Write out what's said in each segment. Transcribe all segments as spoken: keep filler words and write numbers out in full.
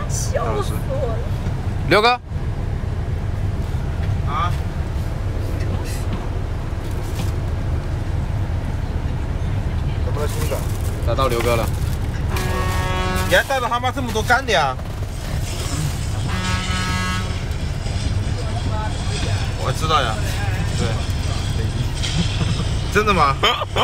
笑死我了。 刘哥。 啊。怎么了，兄弟？ 找到刘哥了。 你还带了他妈这么多干的呀？我知道呀。对。真的吗？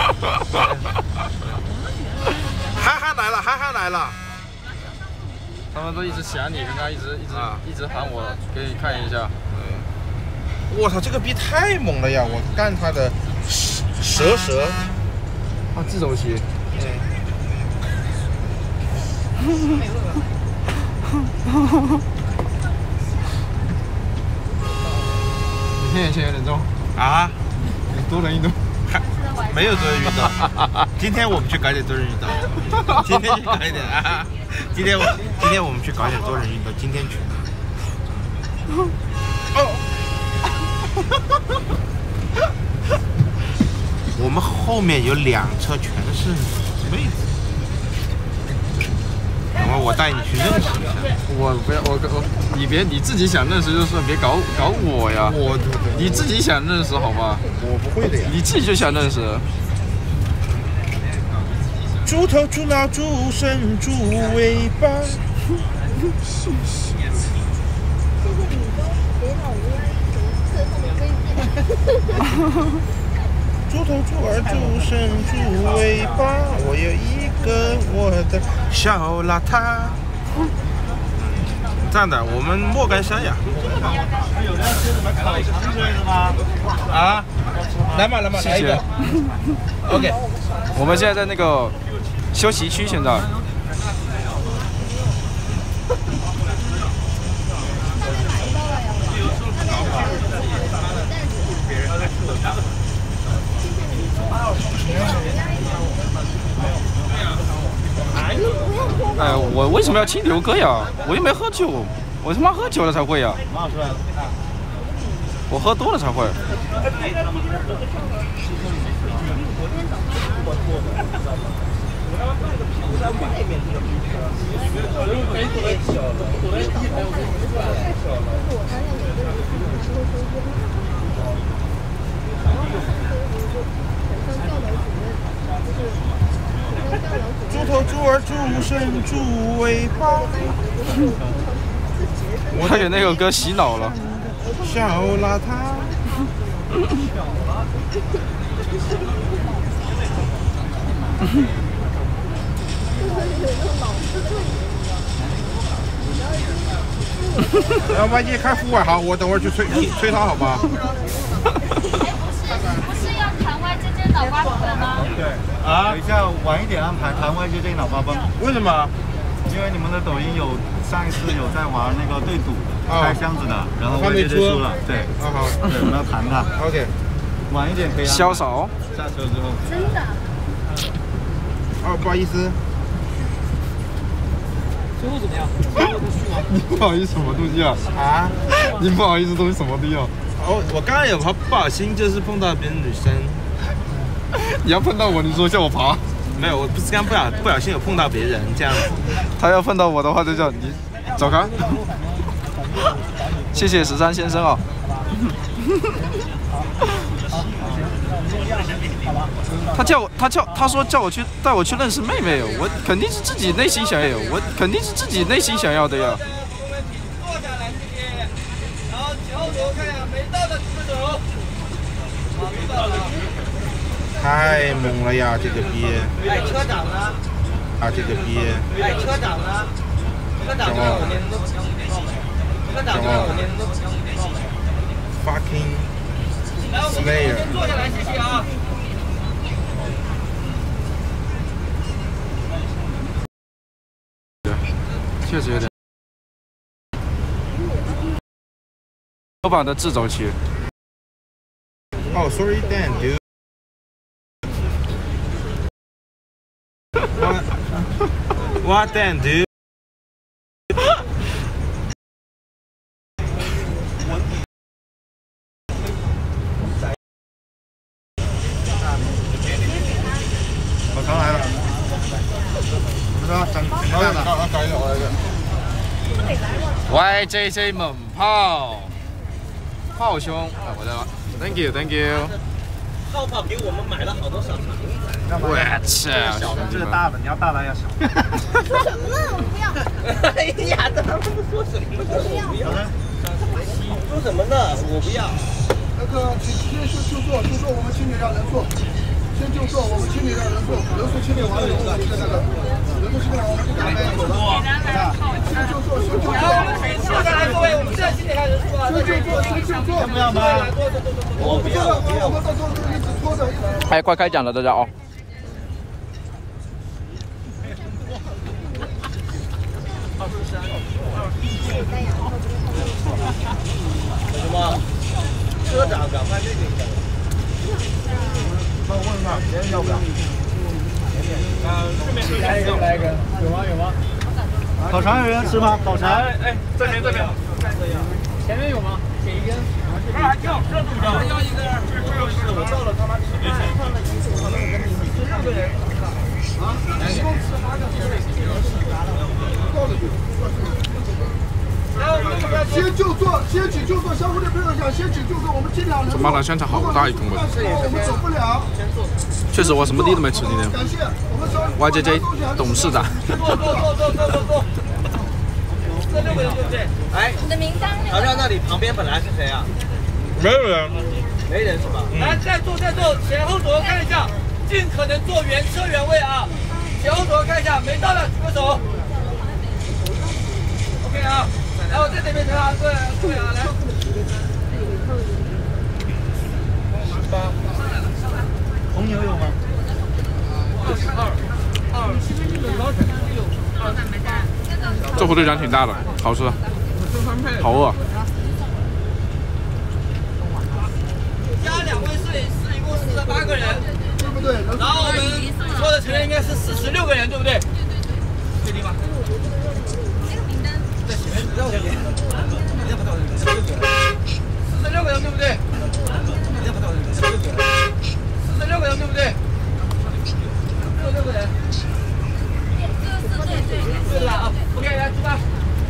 憨憨来了，憨憨来了。 他们都一直想你，人家一直一直、啊、一直喊我给你看一下。 对。我操，这个逼太猛了呀！我干他的蛇蛇。 啊，这种棋。 嗯。 你天眼有点重。 啊？ 多人运动。 没有多人运动。今天我们去搞点多人运动。今天去搞一点啊！今天我今天我们去搞点多人运动。今天去。哦。我们后面有两车全是妹子。等会我带你去认识一下。 我不要，我我你别你自己想认识就算，别搞搞我呀。 我你自己想认识好吗？ 我不会的呀。 你自己就想认识。 猪头、猪脑、猪身、猪尾巴。猪头、猪耳、猪身、猪尾巴，我有一个我的小邋遢。这样的，我们莫干山呀。有那些什么烤肠之类的吗？啊，来嘛来嘛，来一个。OK。 我们现在在那个休息区，现在。哎，我为什么要亲刘哥呀？我又没喝酒，我他妈喝酒了才会呀。我喝多了才会。 猪头、猪耳、猪身、猪尾巴。 他给那个歌洗脑了。 小邋遢。要不你看户外好，我等会儿去催催他，好吧？ 不是要谈外 J J 脑瓜粉吗？ 对。啊，等一下晚一点安排谈外 J J 脑瓜崩。 为什么？ 因为你们的抖音有上一次有在玩那个对赌开箱子的，然后还没出输了。对。 啊好。 对，我们要谈的。 OK。 晚一点可以。 潇洒。 下车之后。 真的。 哦，不好意思。 最后怎么样？ 你不好意思什么东西啊？ 啊？ 你不好意思东西什么东西啊？ 哦，我刚刚有不小心就是碰到别的女生。 你要碰到我，你说叫我爬？ 没有，我不是刚不小不小心有碰到别人这样子。 他要碰到我的话，就叫你走开。谢谢十三先生啊。他叫我，他叫他说叫我去带我去认识妹妹，我肯定是自己内心想要，我肯定是自己内心想要的呀。 坐下来谢谢，然后前后左看一下，没到的举个手。没到的。 太猛了呀，这个逼！ 哎，车长呢？ 啊，这个逼！ 哎，车长呢？车长就让我连都不相车长就让我连都不相 Fucking Slayer。坐下来，谢谢啊。 确实有点。老板的自走棋。 哦 ，Sorry, Dan, dude. What? What, Dan, dude? 我常来了。不知道整整个大的。 搞搞搞一个，我来一个。 Y J J 猛炮，炮兄，啊，我的 ，Thank you，Thank you。 泡泡给我们买了好多小肠。 我操！ 小的，这个大的，你要大的要小。 说什么呢？我不要。 哎呀，他们说什么？我不要。说什么呢？我不要。 那个，请先就就坐，就坐，我们清理掉人数。先就坐，我们清理掉人数，人数清理完了以后，我们再那个，人数清理完我们就赶快走了。先就坐，先就坐。 坐下来，各位，我们现在清理下人数啊。 先就坐，先就坐。 要不要吗？ 我不要，不要。 我们到时候就一直拖着，一直拖着。 哎，快开讲了，大家哦。 什么？车长，赶快这个。 帮我问一下，别人要不要？ 来一个，来一个，有吗？有吗？ 烤肠有人吃吗？烤肠？ 哎哎，这边这边，前面有吗？点一根。二要这怎么着？要一根。我到了他妈十六个人。啊？一共吃八个。 到了就。先就坐，先请就坐，相互的配合一下，先请就坐，我们尽量能。 这麻辣香肠好大一根味。 我们走不了。 确实，我什么地都没吃今天。 感谢我们稍 Y J J 董事长。 坐坐坐坐坐坐坐。这六个人对不对？哎， 你的名单。 好像那里旁边本来是谁啊？ 没有人， 没人是吧？来，再坐再坐，前后左右看一下，尽可能坐原车原位啊。前后左右看一下，没到的举个手。OK 啊。来，我在这边看啊，对对啊，来。 红牛有吗？ 二二。 这火腿肠挺大的，好吃，好饿。 加两位摄影师，一共四十八个人， 对不对？ 然后我们说的成人应该是四十六个人，对不对？确定吗？在前面，让我前面。四十六个人，对不对？四十六个人，对不对？四十六个人。对了啊 ，OK， 来出发。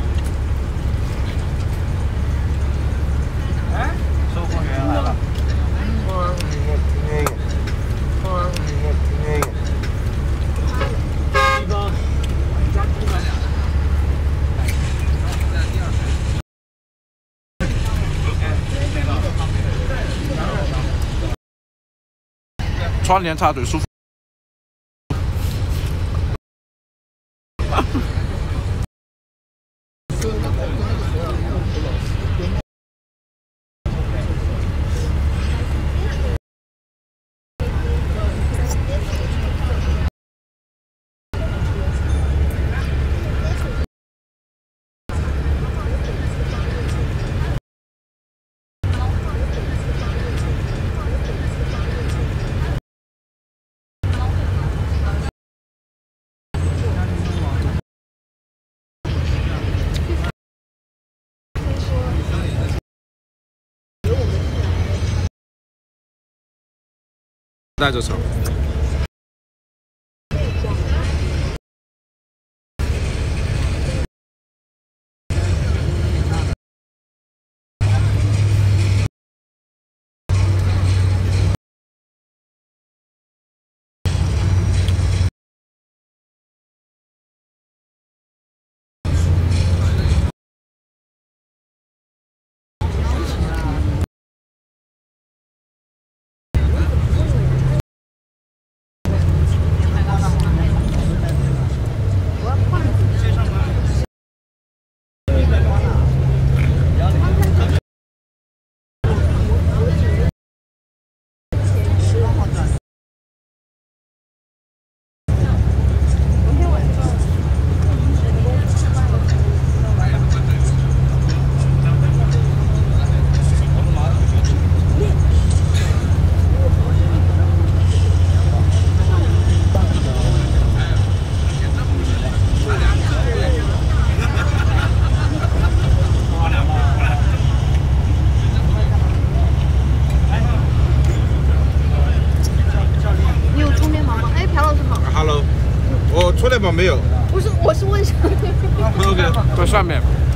哎， 售货员来了。 窗帘插嘴舒服。带着走。 Hello， 我充电宝没有。 不是，我是问啥？ OK， 在上面。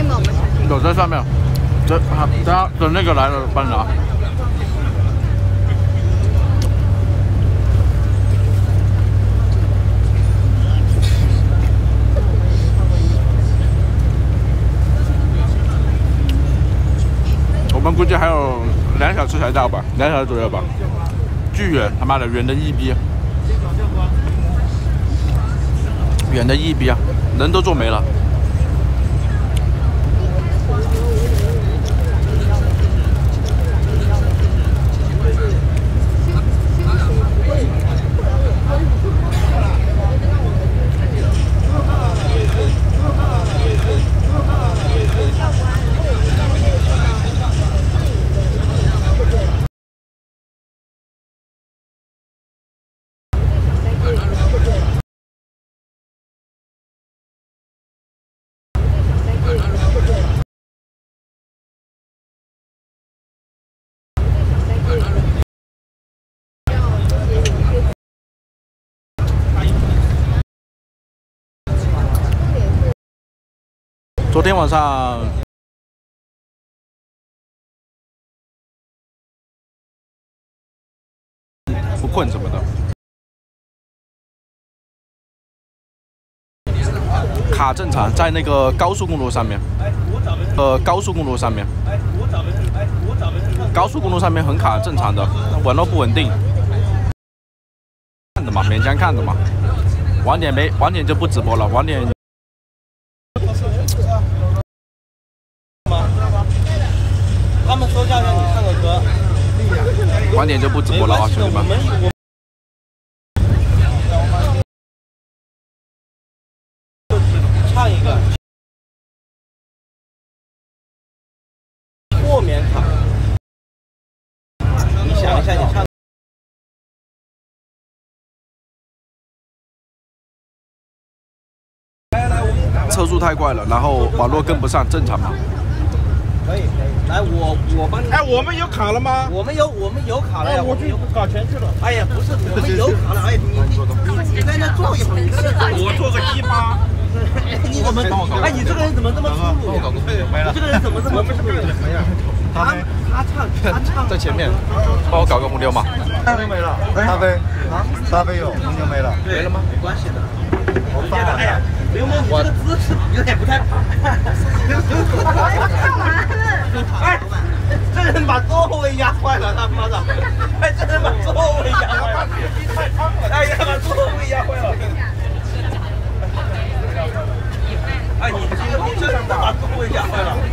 吗？我们小心。 有在上面，这啊，等下等那个来了帮你拿。我们估计还有两小时才到吧，两小时左右吧。巨远，他妈的远的一逼，远的一逼啊，人都坐没了。昨天晚上不困什么的，卡正常，在那个高速公路上面，呃，高速公路上面，高速公路上面很卡，正常的，网络不稳定，看的嘛，勉强看的嘛。晚点没，晚点就不直播了，晚点。 他们说叫让你唱个歌， 晚点就不直播了啊，兄弟们。 唱一个豁免卡，你想一下，你唱。 车速太快了，然后网络跟不上，正常嘛。 可以可以，来我我帮你。 哎，我们有卡了吗？ 我们有我们有卡了呀， 我去搞钱去了。 哎呀，不是，我们有卡了，哎，你你你在那坐一会儿， 我坐个一八。 你怎么？哎，你这个人怎么这么粗鲁？你这个人怎么这么粗鲁？他他唱他唱在前面，帮我搞个红牛嘛。 咖啡没了，咖啡啊，咖啡有，红牛没了， 没了吗？没关系的。我放了。哎呀，刘梦，你这个姿势有点不太好。 干嘛呢？ 哎，这人把座位压坏了，他妈的！哎，这人把座位压坏了。哎呀，把座位压坏了。哎，你这个你这人把座位压坏了。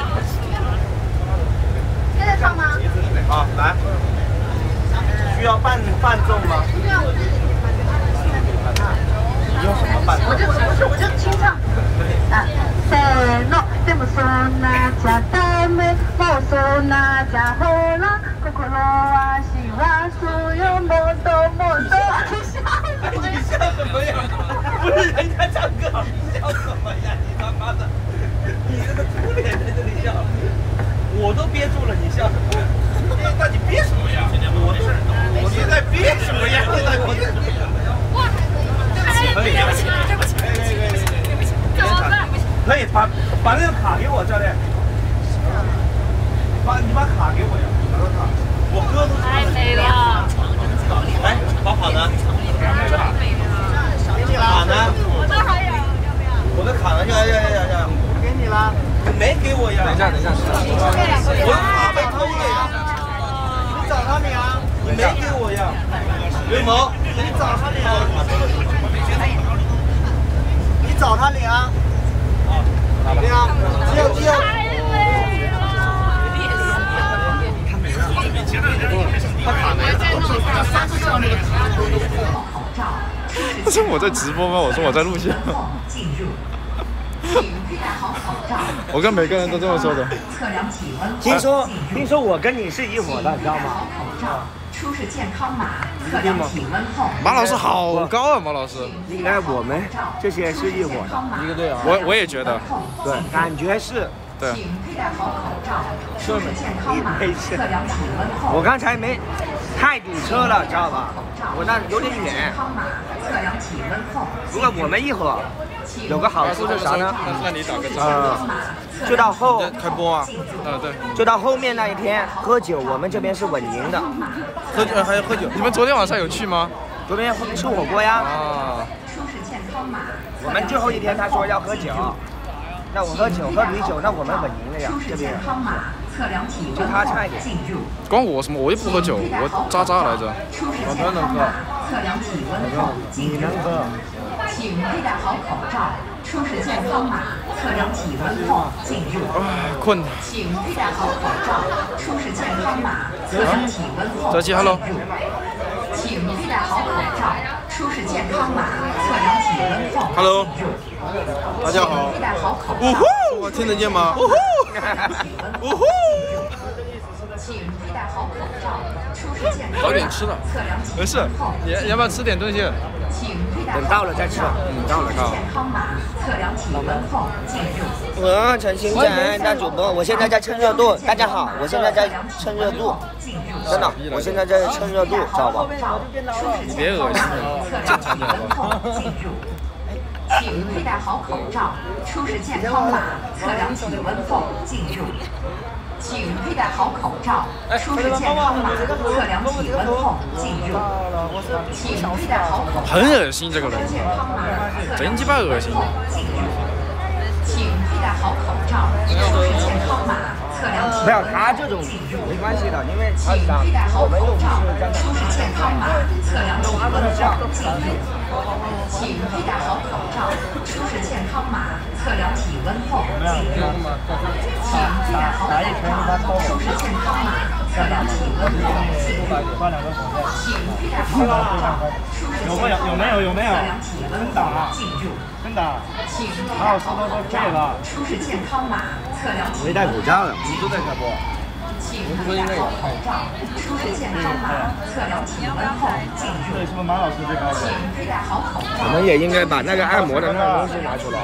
现在唱吗？ 好，来。需要伴伴奏吗？ 对啊，我自己伴奏。 你用什么伴奏？ 我就我就我就清唱。啊，せーの、でもそんなじゃダメ、もうそんなじゃほら、心はしわすよ、もっともっと。 你笑什么呀？不是人家唱歌，你笑什么呀？你他妈的，你这个秃脸在这里笑，我都憋住了，你笑什么？那你憋什么呀？我都我现在憋什么呀？现在我在憋什么呀？可以，对不起，对不起，对不起，对不起，对不起，怎么办？可以把把那个卡给我，教练。把你把卡给我呀，把卡，我哥都太美了。来，把卡呢？卡呢？我这还有，要不要？我的卡呢？要要要要要，给你了。你没给我呀？等一下，等一下，我的卡被偷了呀！你找他领啊！你没给我呀？刘某，你找他领啊！你找他领啊！对啊，只有只有。他卡没了。 他说我在直播吗？我说我在录像。我跟每个人都这么说的。 听说听说我跟你是一伙的，你知道吗？ 出示健康码，测量体温后。 马老师好高啊，马老师。 应该我们这些是一伙的，一个队啊。 我我也觉得。 对，感觉是。 对。 请佩戴好口罩，出示健康码，测量体温后。 我刚才没太堵车了，知道吧？我那有点远。 测量体温后。 如果我们一伙，有个好处是啥呢？ 那你打个招。 呃， 就到后开播啊，啊对， 就到后面那一天喝酒，我们这边是稳赢的。 喝酒还要喝酒？你们昨天晚上有去吗？ 昨天吃火锅呀。 啊。 我们最后一天他说要喝酒，那我喝酒喝啤酒，那我们稳赢了呀，这边。就他差一点。 关我什么？我又不喝酒，我渣渣来着。 我不能喝。你能喝。 请佩戴好口罩，出示健康码，测量体温后进入。 哎，困。 请佩戴好口罩，出示健康码，测量体温后泽基 ，hello。 请佩戴好口罩，出示健康码，测量体温后 ，hello。大家好。 佩戴好口罩。 呜呼，我听得见吗？呜呼，呜呼。 请佩戴好口罩，出示健康码。 早点吃了。没事，你要不要吃点东西？ 等到了再吃。 嗯，到了，到了。 我陈星仔大主播，我现在在蹭热度。大家好，我现在在蹭热度，真的，我现在在蹭热度，知道吧？ 你别恶心了，正常点吧。 请佩戴好口罩，出示健康码，测量体温后进入。请佩戴好口罩，出示健康码，测量体温后进入。请佩戴好口罩， 很恶心这个人，真鸡巴恶心。 请佩戴好口罩，出示健康码，测量体温后进入。 没有他这种没关系的，因为他请佩戴好口罩，出示健康码，测量体温后进入。请佩戴好口罩，出示健康码，测量体温后进入。请佩戴好口罩，出示健康码，测量体温后进入。请佩戴好口罩，出示健康码， 有没有有没有？ 测量体温后进入。 真的。 请佩戴好口罩，出示健康码，测量体温后进入。 没戴口罩了， 你都在开播。 请佩戴好口罩，出示健康码，测量体温后进入。 这是不是马老师最高的？ 请佩戴好口罩。 我们也应该把那个按摩的那个东西拿出来。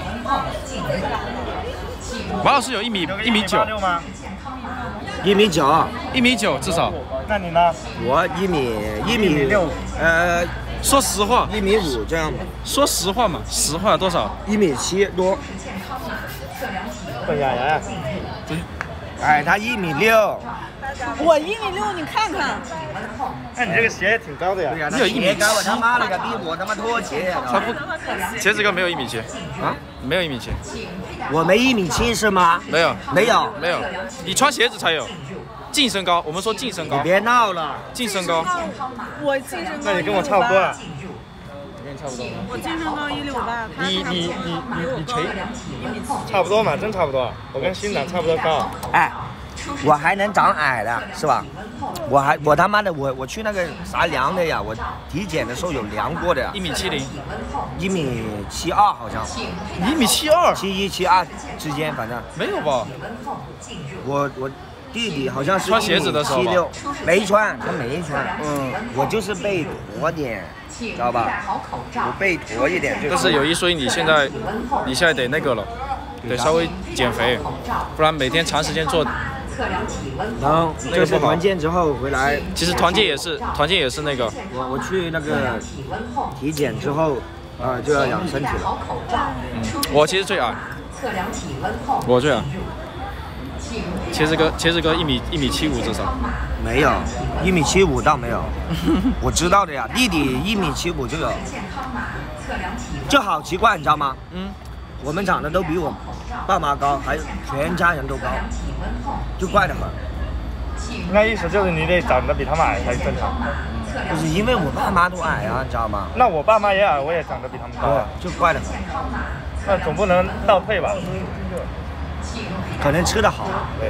马老师有一米一米九， 一米九， 一米九至少。 那你呢？ 我一米一米六，呃， 说实话， 一米五这样吧。 说实话嘛，实话多少？ 一米七多。 笨雅雅。 哎，他一米六。 我一米六，你看看。 哎，你这个鞋也挺高的呀。 对呀，那鞋高，我他妈了个逼，我他妈拖鞋呀！ 他不，鞋子哥没有一米七啊，没有一米七。 我没一米七是吗？ 没有， 没有， 没有。你穿鞋子才有。净身高，我们说净身高。 你别闹了。 净身高。 我净身高。 那你跟我差不多啊。 跟你差不多。 我净身高一六八。 你你你你你谁？差不多嘛，真差不多。我跟新长差不多高。 哎。我还能长矮的是吧？我还我他妈的我我去那个啥量的呀？我体检的时候有量过的呀。 一米七零， 一米七二好像。 一米七二， 七一七二之间，反正没有吧？ 我我弟弟好像是穿鞋子的时候七六，没穿，他没穿。嗯，我就是背驼点，知道吧？我背驼一点。 但是有一说一，你现在你现在得那个了，得稍微减肥，不然每天长时间做。 然后这次团建之后回来， 其实团建也是团建也是那个， 我我去那个体检之后，啊、呃、就要养身体了。 嗯，我其实最矮，我最矮。茄子哥，茄子哥一米一米七五至少。 没有，一米七五倒没有，我知道的呀，弟弟一米七五就有，就好奇怪，你知道吗？嗯。我们长得都比我爸妈高，还有全家人都高，就怪得很。 那意思就是你得长得比他们矮才正常。 不是因为我爸妈都矮啊，你知道吗？ 那我爸妈也矮，我也长得比他们高啊， 就怪得很。 那总不能倒退吧？ 可能吃得好。 对。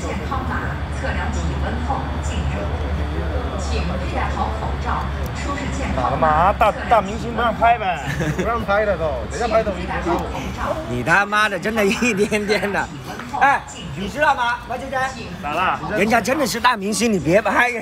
请佩戴好口罩，出示健康码。 打了嘛，大大明星不让拍呗，不让拍的都，人家拍抖音别拍我。 你他妈的真的一颠颠的，哎，你知道吗，马姐姐？ 咋了？ 人家真的是大明星，你别拍。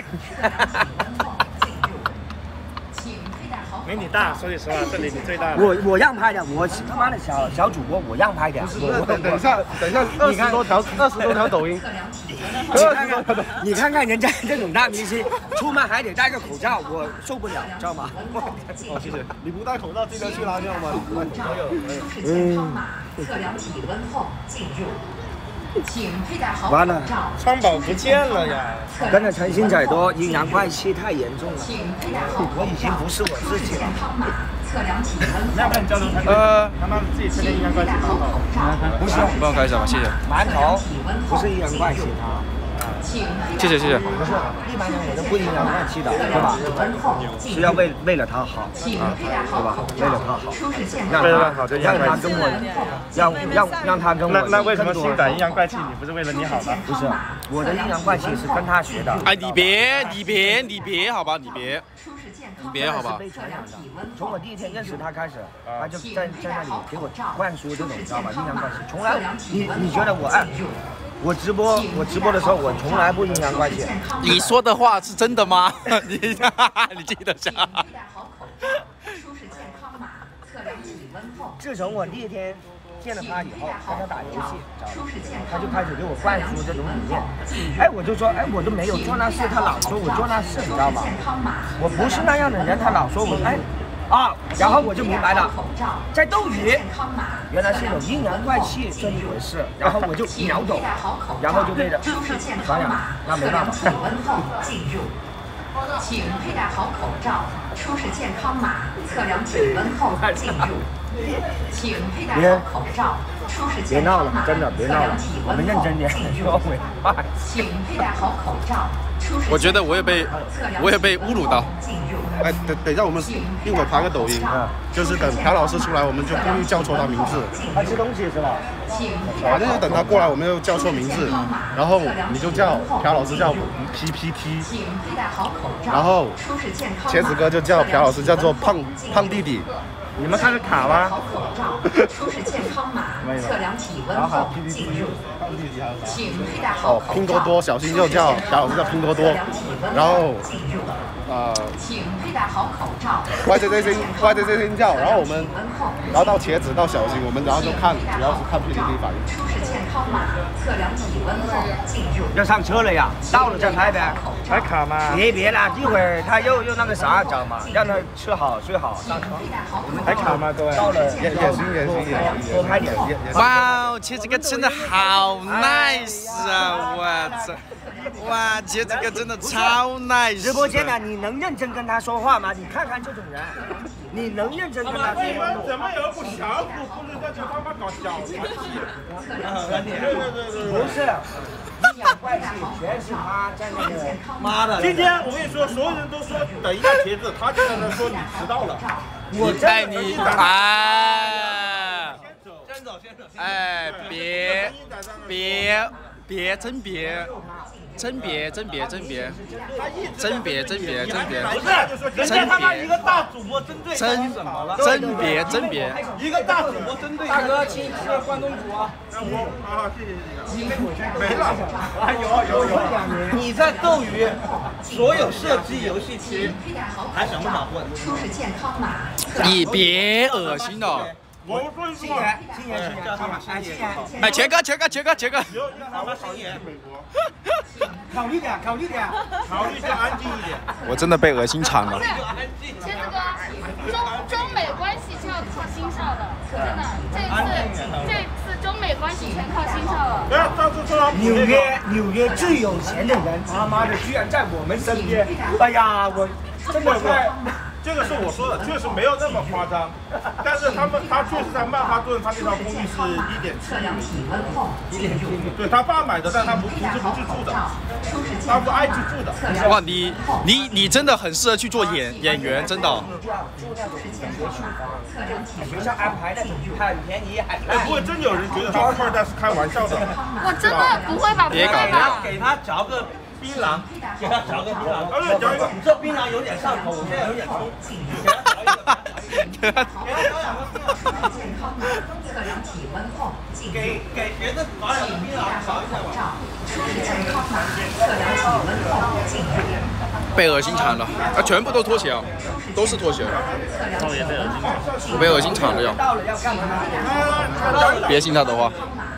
没你大，说句实话，这里你最大。 我我让拍的，我是他妈的小小主播，我让拍的。 我等等一下，等一下，二十多条，二十多条抖音。 你看看，你看看人家这种大明星，出门还得戴个口罩，我受不了，知道吗？ 好，谢谢。你不戴口罩记得去拉尿吗？ 嗯。 请佩戴好完了， 川宝不见了呀！ 跟着陈星仔多，阴阳怪气太严重了。 请佩戴好我已经不是我自己了。 康码，测量体温要不然交流团呃， 他们自己测验阴阳怪气蛮好。 不是， 帮我开一下吧，谢谢。 馒头不是阴阳怪气他。 谢谢谢谢。 不是，一般人我都不阴阳怪气的，对吧？是要为为了他好，啊，对吧？为了他好，让他让他跟我，让让让他跟我。 那那为什么星仔阴阳怪气？你不是为了你好吗？ 不是，我的阴阳怪气是跟他学的。 哎，你别你别你别好吧，你别。你别好吧。 被传染的。从我第一天认识他开始，他就在在那里给我灌输这种，你知道吧？阴阳怪气，从来你你觉得我哎，我直播我直播的时候，我从来不阴阳怪气。 你说的话是真的吗？你你记得下。 自从我第一天见了他以后，跟他打游戏，知道吧？他就开始给我灌输这种理念。哎，我就说，哎，我都没有做那事，他老说我做那事，你知道吗？我不是那样的人，他老说我，哎，啊，然后我就明白了，在斗鱼原来是有阴阳怪气这一回事，然后我就秒懂，然后就被这传染，那没办法。 请佩戴好口罩，出示健康码，测量体温后进入。请佩戴好口罩，出示健康码，测量体温后进入。请佩戴好口罩，出示。 我觉得我也被我也被侮辱到。 哎，等等一下，我们一会儿拍个抖音，就是等朴老师出来，我们就故意叫错他名字。 他吃东西是吧？ 反正就等他过来，我们就叫错名字，然后你就叫朴老师叫 P P T， 然后茄子哥就叫朴老师叫做胖胖弟弟。 你们看个卡吗？ 出示健康码，测量体温后进入。请佩戴好口罩。 哦，拼多多，小新就叫朴老师叫拼多多，然后呃， 请佩戴好口罩。 Y J J 先 Y J J 先叫，然后我们，然后到茄子到小新，我们然后就看，主要是看 P P T 反应。 出示健康码，测量体温后进入。 要上车了呀，到了再拍呗。 拍卡吗？ 别别了，一会儿他又又那个啥，知道吗？让他吃好睡好上床。 拍卡吗，各位？ 到了也也行也行也行， 多拍点。 哇哦，茄子哥真的好 nice 啊！我操！哇，茄子哥真的超 nice。 直播间呢，你能认真跟他说话吗？你看看这种人，你能认真跟他说话吗？ 怎么有不小组不是在这他妈搞小团体？ 不是。阴阳怪气全是他在那个妈的！ 今天我跟你说，所有人都说等一下茄子，他就在那说你迟到了。 我在你哎， 先走先走。 哎，别别别真别。真别真别真别，真别真别真别， 不是，人家他妈一个大主播针对真怎么了？ 真别真别， 一个大主播针对大哥，请吃个关东煮啊！ 我啊，谢谢谢谢，没了啊，有有有， 你在斗鱼所有射击游戏区还想不想混？ 出示健康码。 你别恶心了。 我说一句话， 新年新年叫他们哎新年哎，杰哥杰哥杰哥杰哥， 让他们新年美国， 考虑点考虑点， 考虑点安静一点。 我真的被恶心惨了。 茄子哥，中中美关系是要靠心少的，真的，这次这次中美关系全靠心少了。 不要上次说纽约纽约最有钱的人，他妈的居然在我们身边，哎呀，我真的是。 这个是我说的，确实没有那么夸张，但是他们他确实在曼哈顿，他那套公寓是一点七米，一点七米，对他爸买的，但他不平时不去住的，他不爱去住的。 哇，你你你真的很适合去做演演员，真的。 学校安排的很便宜，还哎，不会真有人觉得他二代是开玩笑的。 我真的不会吧？ 别搞别搞。 给他嚼个槟榔，给他嚼个槟榔， 哎，嚼一个， 这槟榔有点上头，我现在有点冲，给他嚼一个，给他给他嚼两个槟榔， 测量体温后进入。 给给别的搞两个槟榔嚼一下吧。 出示健康码，测量体温后进入。 被恶心惨了，啊，全部都脱鞋啊，都是脱鞋。我被恶心惨了呀！别信他的话。